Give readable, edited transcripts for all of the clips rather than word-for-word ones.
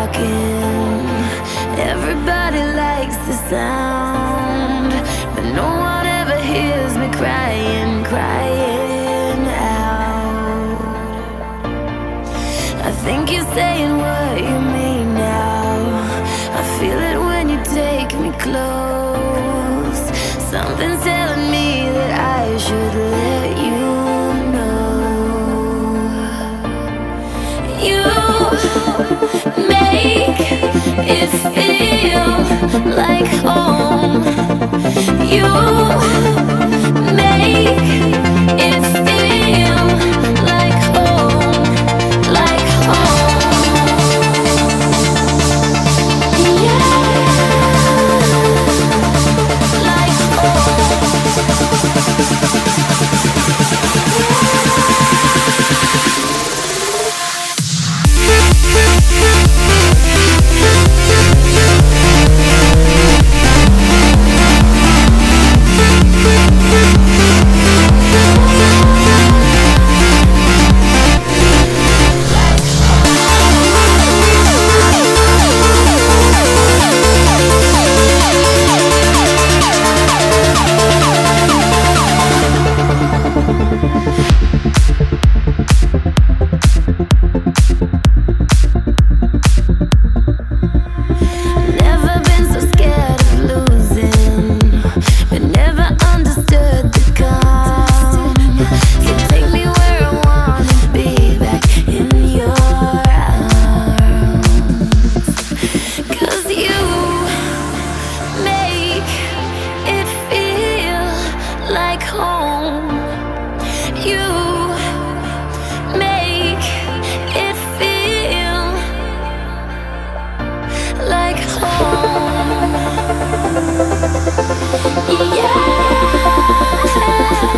walking. Everybody likes the sound, but no one ever hears me crying, crying out. I think you're saying what you mean now. I feel it when you take me close. Something's telling me that I should let you know. You make it feel like home. You make it feel like home, like home. Yeah, like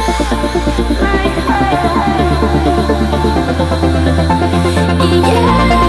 yeah.